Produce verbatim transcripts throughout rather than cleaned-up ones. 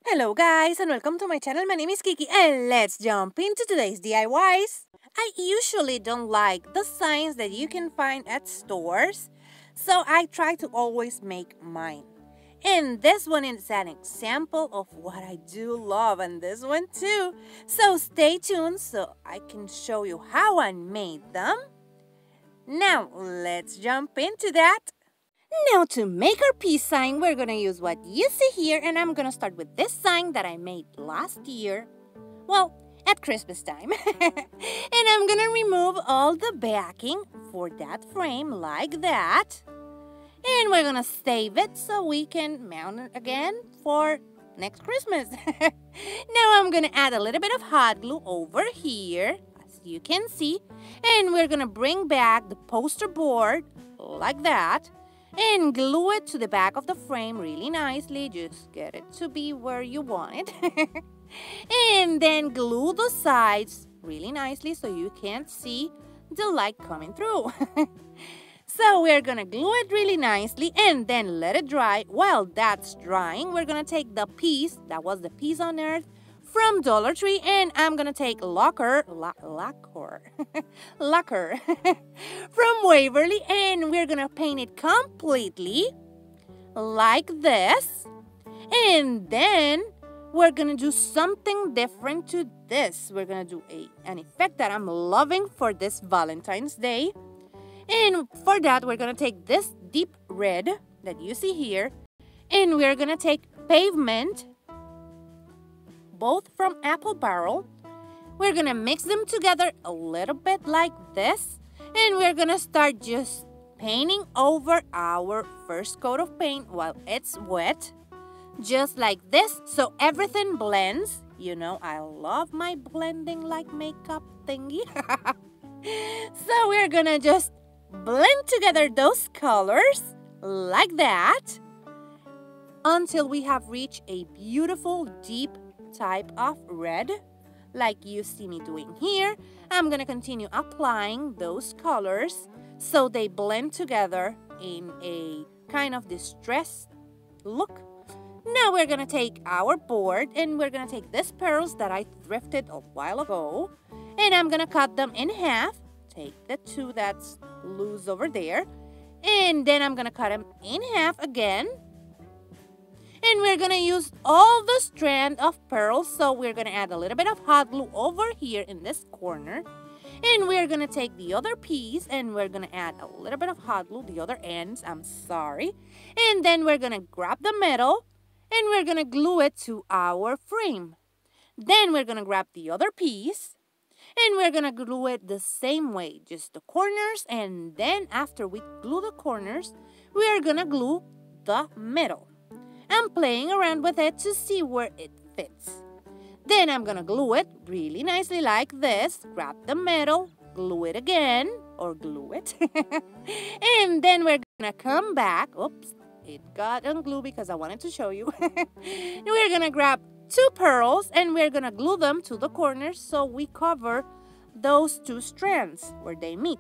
Hello guys and welcome to my channel. My name is Kiki and let's jump into today's D I Ys. I usually don't like the signs that you can find at stores, so I try to always make mine. And this one is an example of what I do love, and this one too. So stay tuned so I can show you how I made them. Now let's jump into that. Now to make our peace sign, we're going to use what you see here, and I'm going to start with this sign that I made last year. Well, at Christmas time. And I'm going to remove all the backing for that frame like that. And we're going to save it so we can mount it again for next Christmas. Now I'm going to add a little bit of hot glue over here, as you can see. And we're going to bring back the poster board like that. And glue it to the back of the frame really nicely. Just get it to be where you want it. And then glue the sides really nicely so you can't see the light coming through. So we're going to glue it really nicely and then let it dry. While that's drying, we're going to take the piece, that was the piece on earth, from Dollar Tree, and I'm going to take lacquer, la, lacquer, lacquer from Waverly, and we're going to paint it completely like this. And then we're going to do something different to this. We're going to do a, an effect that I'm loving for this Valentine's Day. And for that, we're going to take this deep red that you see here, and we're going to take pavement, both from Apple Barrel. We're going to mix them together a little bit like this. And we're going to start just painting over our first coat of paint while it's wet. Just like this, so everything blends. You know, I love my blending like makeup thingy. So we're going to just blend together those colors like that until we have reached a beautiful deep type of red like you see me doing here. I'm going to continue applying those colors so they blend together in a kind of distressed look. Now we're going to take our board and we're going to take these pearls that I thrifted a while ago, and I'm going to cut them in half. Take the two that's loose over there, and then I'm going to cut them in half again. And we're going to use all the strand of pearls, so we're going to add a little bit of hot glue over here in this corner. And we're going to take the other piece and we're going to add a little bit of hot glue, the other ends, I'm sorry. And then we're going to grab the middle and we're going to glue it to our frame. Then we're going to grab the other piece and we're going to glue it the same way, just the corners. And then after we glue the corners, we are going to glue the middle. I'm playing around with it to see where it fits. Then I'm going to glue it really nicely like this. Grab the middle, glue it again, or glue it. And then we're going to come back. Oops, it got unglued because I wanted to show you. We're going to grab two pearls and we're going to glue them to the corners so we cover those two strands where they meet.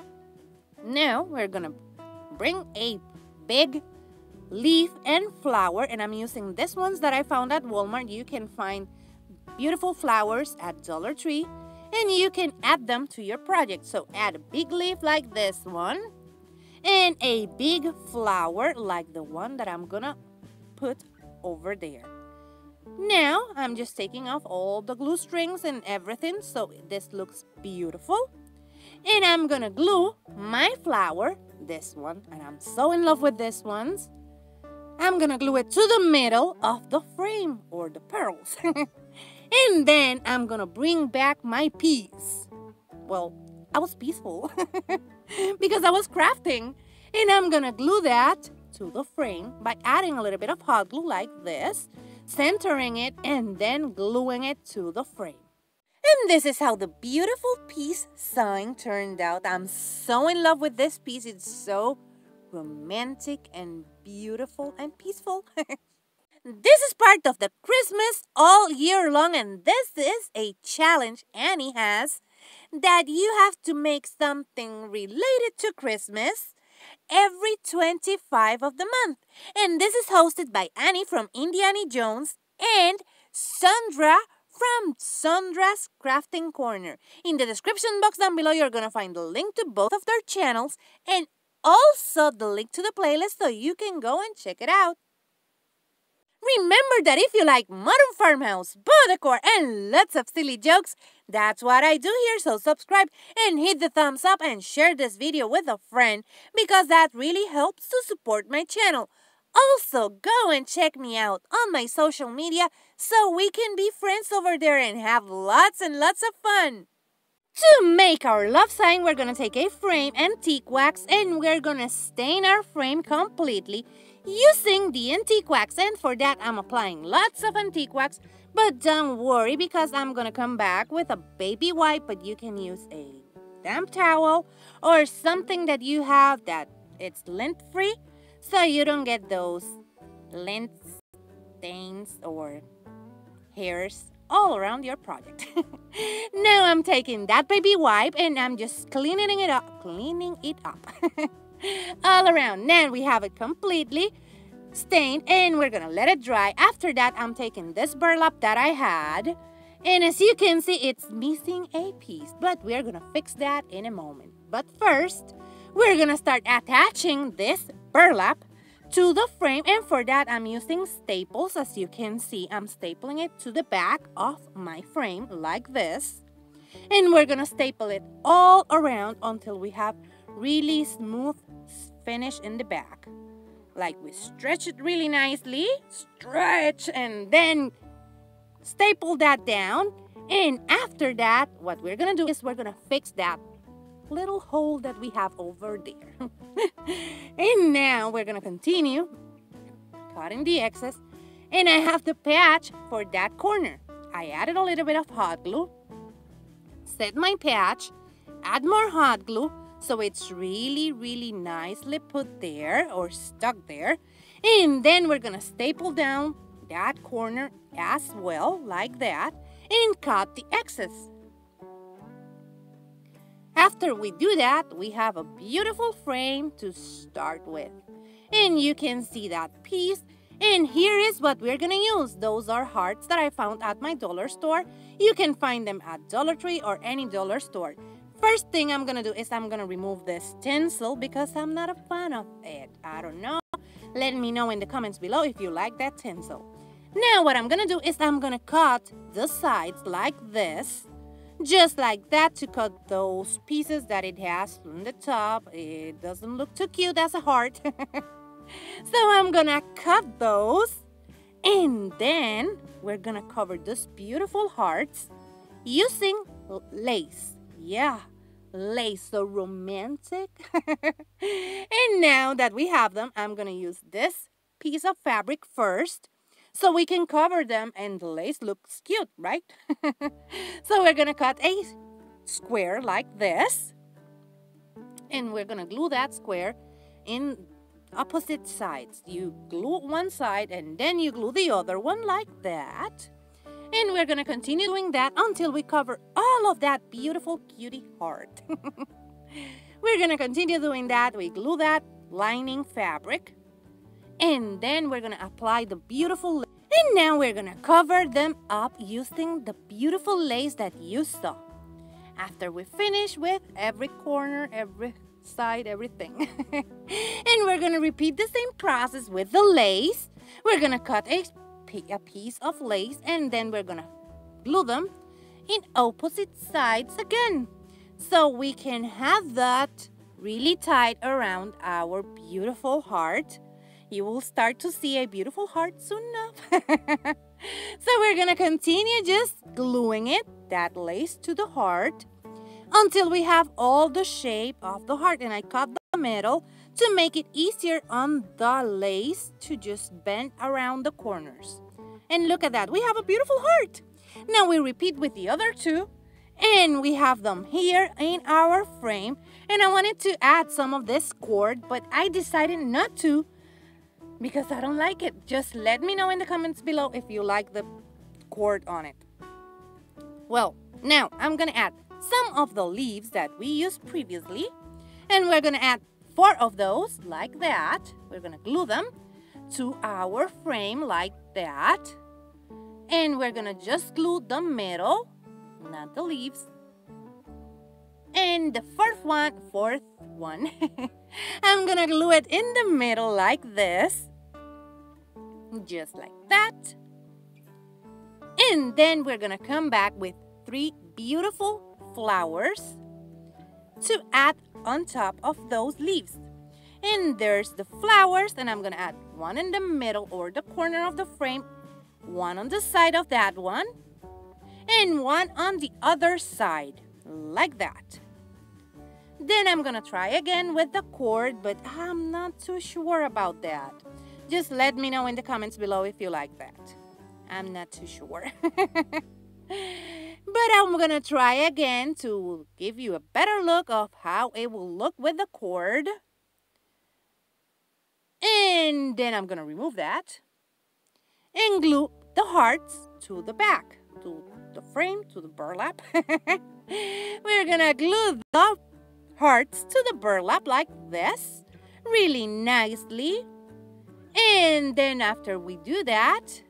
Now we're going to bring a big leaf and flower, and I'm using these ones that I found at Walmart. You can find beautiful flowers at Dollar Tree and you can add them to your project. So add a big leaf like this one and a big flower like the one that I'm gonna put over there. Now I'm just taking off all the glue strings and everything so this looks beautiful. And I'm gonna glue my flower, this one, and I'm so in love with this ones. I'm going to glue it to the middle of the frame, or the pearls. And then I'm going to bring back my piece. Well, I was peaceful because I was crafting. And I'm going to glue that to the frame by adding a little bit of hot glue like this, centering it, and then gluing it to the frame. And this is how the beautiful peace sign turned out. I'm so in love with this piece. It's so romantic and beautiful and peaceful. This is part of the Christmas all year long, and this is a challenge Annie has that you have to make something related to Christmas every twenty-five of the month. And this is hosted by Annie from Indiana Jones and Sandra from Sandra's Crafting Corner. In the description box down below, you're going to find the link to both of their channels and also the link to the playlist so you can go and check it out. Remember that if you like Modern Farmhouse, Beau Decor, and lots of silly jokes, that's what I do here, so subscribe and hit the thumbs up and share this video with a friend because that really helps to support my channel. Also, go and check me out on my social media so we can be friends over there and have lots and lots of fun. To make our love sign, we're going to take a frame, antique wax, and we're going to stain our frame completely using the antique wax. And for that, I'm applying lots of antique wax. But don't worry because I'm going to come back with a baby wipe, but you can use a damp towel or something that you have that it's lint-free so you don't get those lint stains or hairs all around your project. Now I'm taking that baby wipe and I'm just cleaning it up, cleaning it up all around. Now we have it completely stained and we're gonna let it dry. After that, I'm taking this burlap that I had, and as you can see, it's missing a piece, but we're gonna fix that in a moment. But first, we're gonna start attaching this burlap to the frame, and for that, I'm using staples. As you can see, I'm stapling it to the back of my frame like this, and we're gonna staple it all around until we have really smooth finish in the back. Like we stretch it really nicely, stretch, and then staple that down. And after that, what we're gonna do is we're gonna fix that little hole that we have over there. And now we're gonna continue cutting the excess, and I have the patch for that corner. I added a little bit of hot glue, set my patch, add more hot glue, so it's really, really nicely put there or stuck there. And then we're gonna staple down that corner as well, like that, and cut the excess. After we do that, we have a beautiful frame to start with. And you can see that piece. And here is what we're gonna use. Those are hearts that I found at my dollar store. You can find them at Dollar Tree or any dollar store. First thing I'm gonna do is I'm gonna remove this tinsel because I'm not a fan of it. I don't know. Let me know in the comments below if you like that tinsel. Now what I'm gonna do is I'm gonna cut the sides like this. Just like that to cut those pieces that it has on the top. It doesn't look too cute as a heart. So I'm gonna cut those. And then we're gonna cover those beautiful hearts using lace. Yeah, lace, so romantic. And now that we have them, I'm gonna use this piece of fabric first so we can cover them, and the lace looks cute, right? So we're gonna cut a square like this, and we're gonna glue that square in opposite sides. You glue one side and then you glue the other one like that. And we're gonna continue doing that until we cover all of that beautiful cutie heart. We're gonna continue doing that. We glue that lining fabric, and then we're gonna apply the beautiful lace. And now we're gonna cover them up using the beautiful lace that you saw. After we finish with every corner, every side, everything. And we're gonna repeat the same process with the lace. We're gonna cut a a piece of lace, and then we're gonna glue them in opposite sides again, so we can have that really tight around our beautiful heart. You will start to see a beautiful heart soon enough. So we're gonna continue just gluing it, that lace, to the heart until we have all the shape of the heart. And I cut the middle to make it easier on the lace to just bend around the corners. And look at that, we have a beautiful heart. Now we repeat with the other two, and we have them here in our frame. And I wanted to add some of this cord, but I decided not to because I don't like it. Just let me know in the comments below if you like the cord on it. Well, now I'm gonna add some of the leaves that we used previously, and we're gonna add four of those like that. We're gonna glue them to our frame like that. And we're gonna just glue the middle, not the leaves. And the fourth one, fourth one, I'm gonna glue it in the middle like this. Just like that. And then we're gonna come back with three beautiful flowers to add on top of those leaves. And there's the flowers, and I'm gonna add one in the middle or the corner of the frame, one on the side of that one, and one on the other side, like that. Then I'm gonna try again with the cord, but I'm not too sure about that. Just let me know in the comments below if you like that. I'm not too sure. But I'm gonna try again to give you a better look of how it will look with the cord. And then I'm gonna remove that and glue the hearts to the back, to the frame, to the burlap. We're gonna glue the hearts to the burlap like this, really nicely. And then after we do that,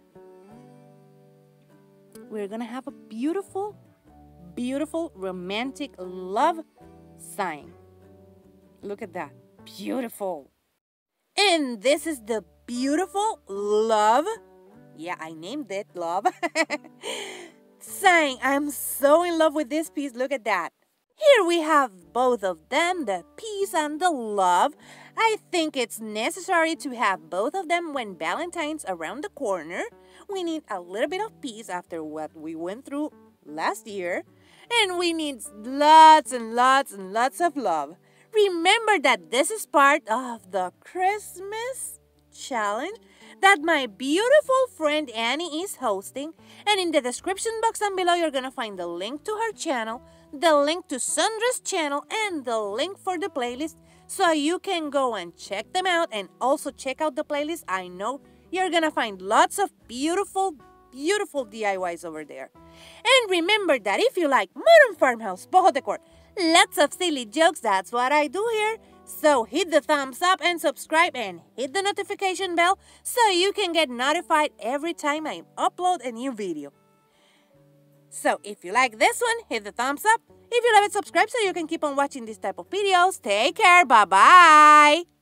we're gonna have a beautiful, beautiful, romantic love sign. Look at that, beautiful. And this is the beautiful love, yeah, I named it love, sign. I'm so in love with this piece, look at that. Here we have both of them, the peace and the love. I think it's necessary to have both of them when Valentine's around the corner. We need a little bit of peace after what we went through last year. And we need lots and lots and lots of love. Remember that this is part of the Christmas challenge that my beautiful friend Annie is hosting. And in the description box down below, you're going to find the link to her channel, the link to Sandra's channel, and the link for the playlist so you can go and check them out and also check out the playlist. I know you're going to find lots of beautiful, beautiful D I Ys over there. And remember that if you like Modern Farmhouse, Boho Decor, lots of silly jokes, that's what I do here. So hit the thumbs up and subscribe and hit the notification bell so you can get notified every time I upload a new video. So if you like this one, hit the thumbs up. If you love it, subscribe so you can keep on watching this type of videos. Take care. Bye-bye.